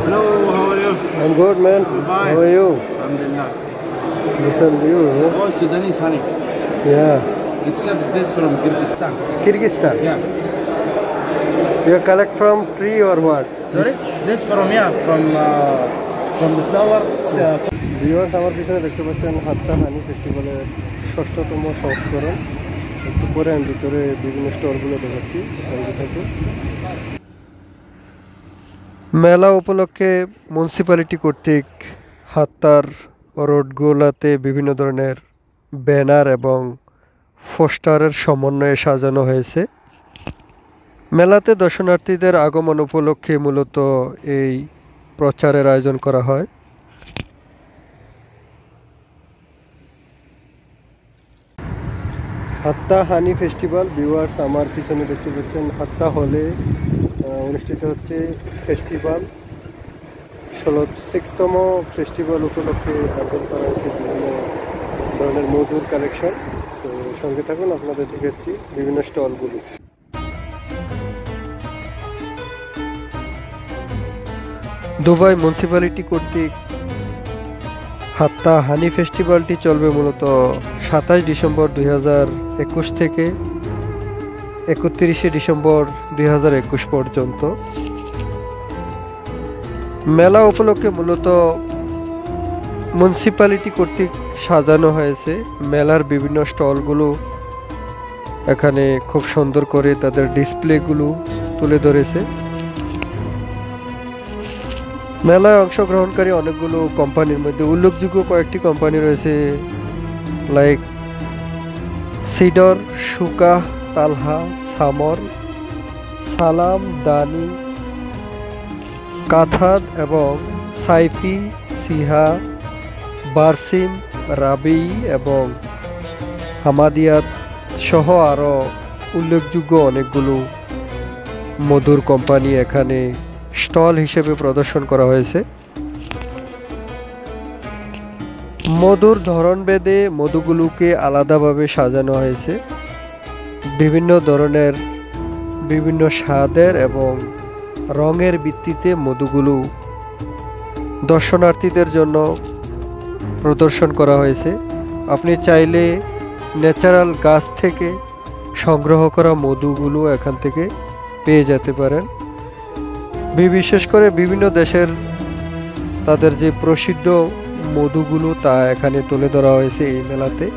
Hello, how are you? I'm good, man. Fine. How are you? Alhamdulillah. Listen, you. Oh, Sudanese honey. Yeah. Except this from Kyrgyzstan. Kyrgyzstan. Yeah. You collect from tree or what? Sorry? This from from the flowers. Viewers আমার পিছনে দেখতে পাচ্ছেন হাত্তা হানি ফেস্টিভ্যালের ৬ষ্ঠতম সংস্করণ। একটু পরে আমি ভিতরে বিভিন্ন স্টলগুলো দেখাচ্ছি, সঙ্গে থাকুন। মেলা উপলক্ষে মিউনিসিপ্যালিটি কর্তৃক হাত্তার রোডগুলোতে বিভিন্ন ধরনের ব্যানার এবং পোস্টারের সমন্বয়ে সাজানো হয়েছে। মেলাতে দর্শনার্থীদের আগমন উপলক্ষে মূলত এই প্রচারের আয়োজন করা হয়। হাত্তা হানি ফেস্টিভ্যাল ভিউয়ার্স আমার পিছনে দেখতে পাচ্ছেন হাত্তা হলে অনুষ্ঠিত হচ্ছে ফেস্টিভ্যাল। 6তম ফেস্টিভ্যাল উপলক্ষে আয়োজন করা হয়েছে বিভিন্ন ধরনের মধুর কালেকশন। তো সঙ্গে থাকুন, আপনাদের দেখাচ্ছি বিভিন্ন স্টলগুলো। দুবাই মিউনিসিপ্যালিটি কর্তৃক হাত্তা হানি ফেস্টিভ্যালটি চলবে মূলত 27 ডিসেম্বর 2021 থেকে 31শে ডিসেম্বর 2021 পর্যন্ত। মেলা উপলক্ষে মূলত মিউনিসিপ্যালিটি কর্তৃক সাজানো হয়েছে। মেলার বিভিন্ন স্টলগুলো এখানে খুব সুন্দর করে তাদের ডিসপ্লেগুলো তুলে ধরেছে। মেলায় অংশগ্রহণকারী অনেকগুলো কোম্পানির মধ্যে উল্লেখযোগ্য কয়েকটি কোম্পানি রয়েছে, লাইক সিডর, সুকা, তালহা, সামর, সালাম, দানি, কাথাদ এবং সাইফি, সিহা, বারসিম, রাবি এবং হামাদিয়াত সহ আরও উল্লেখযোগ্য অনেকগুলো মধুর কোম্পানি এখানে স্টল হিসেবে প্রদর্শন করা হয়েছে। মধুর ধরনভেদে মধুগুলোকে আলাদাভাবে সাজানো হয়েছে। বিভিন্ন ধরনের বিভিন্ন স্বাদের এবং রঙের ভিত্তিতে মধুগুলো দর্শনার্থীদের জন্য প্রদর্শন করা হয়েছে। আপনি চাইলে ন্যাচারাল গাছ থেকে সংগ্রহ করা মধুগুলো এখান থেকে পেয়ে যেতে পারেন। বিশেষ করে বিভিন্ন দেশের তাদের যে প্রসিদ্ধ মধুগুলো তা এখানে তুলে ধরা হয়েছে এই মেলাতে।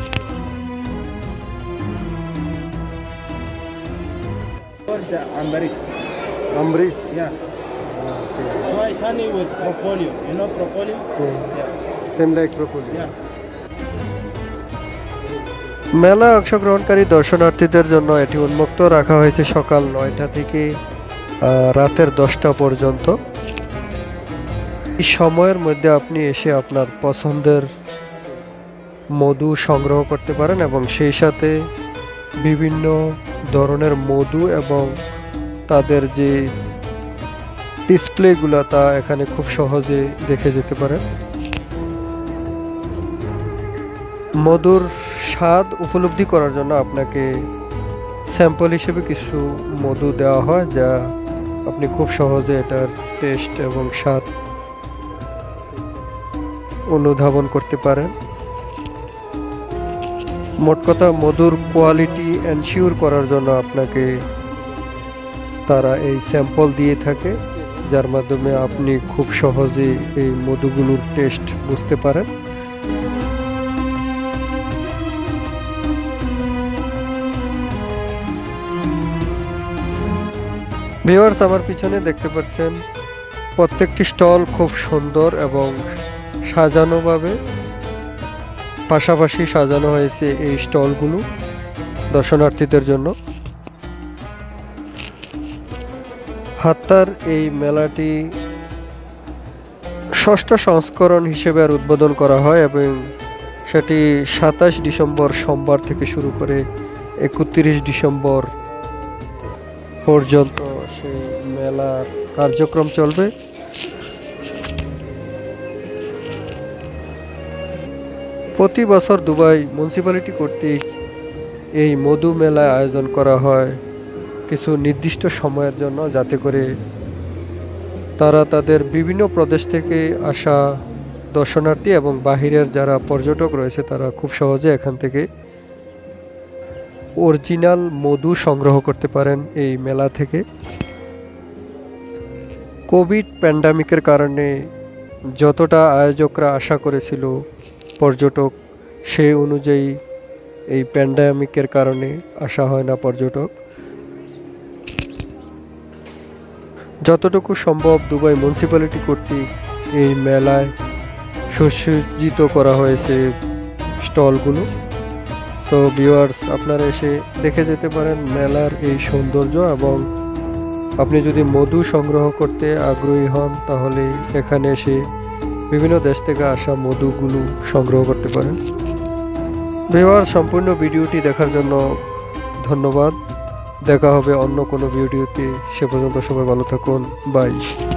Amris. Yeah. It's white honey with propolio. You know propolio? Yeah. Same like propolio. Yeah. মেলায় অংশগ্রহণকারী দর্শনার্থীদের জন্য এটি উন্মুক্ত রাখা হয়েছে সকাল 9টা থেকে রাতের 10টা পর্যন্ত। এই সময়ের মধ্যে আপনি এসে আপনার পছন্দের মধু সংগ্রহ করতে পারেন এবং সেই সাথে বিভিন্ন ধরনের মধু এবং তাদের যে ডিসপ্লেগুলো তা এখানে খুব সহজে দেখে যেতে পারেন। মধুর স্বাদ উপলব্ধি করার জন্য আপনাকে স্যাম্পল হিসেবে কিছু মধু দেওয়া হয়, যা আপনি খুব সহজে এটার টেস্ট এবং স্বাদ অনুধাবন করতে পারেন। মোট কথা মধুর কোয়ালিটি এনশিওর করার জন্য আপনাকে তারা এই স্যাম্পল দিয়ে থাকে, যার মাধ্যমে আপনি খুব সহজে এই মধুগুলোর টেস্ট বুঝতে পারেন। ভিউয়ার্স আমার পিছনে দেখতে পাচ্ছেন প্রত্যেকটি স্টল খুব সুন্দর এবং সাজানোভাবে পাশাপাশি সাজানো হয়েছে এই স্টলগুলো দর্শনার্থীদের জন্য। হাত্তার এই মেলাটি 6ষ্ঠ সংস্করণ হিসেবে আর উদ্বোধন করা হয় এবং সেটি 27 ডিসেম্বর সোমবার থেকে শুরু করে 31 ডিসেম্বর পর্যন্ত সেই মেলার কার্যক্রম চলবে। প্রতি বছর দুবাই মিউনিসিপ্যালিটি কর্তৃক এই মধু মেলা আয়োজন করা হয় কিছু নির্দিষ্ট সময়ের জন্য, যাতে করে তারা তাদের বিভিন্ন প্রদেশ থেকে আসা দর্শনার্থী এবং বাহিরের যারা পর্যটক রয়েছে তারা খুব সহজে এখান থেকে অরিজিনাল মধু সংগ্রহ করতে পারেন এই মেলা থেকে। কোভিড প্যান্ডামিকের কারণে যতটা আয়োজকরা আশা করেছিল পর্যটক, সেই অনুযায়ী এই প্যান্ডামিকের কারণে আসা হয় না পর্যটক। যতটুকু সম্ভব দুবাই মিউনিসিপ্যালিটি কর্তৃক এই মেলায় সুসজ্জিত করা হয়েছে স্টলগুলো। তো ভিউয়ার্স, আপনারা এসে দেখে যেতে পারেন মেলার এই সৌন্দর্য, এবং আপনি যদি মধু সংগ্রহ করতে আগ্রহী হন তাহলে এখানে এসে বিভিন্ন দেশ থেকে আসা মধুগুলো সংগ্রহ করতে পারেন। ভিউয়ার্স, সম্পূর্ণ ভিডিওটি দেখার জন্য ধন্যবাদ। দেখা হবে অন্য কোনো ভিডিওতে। সে পর্যন্ত সবাই ভালো থাকুন। বাই।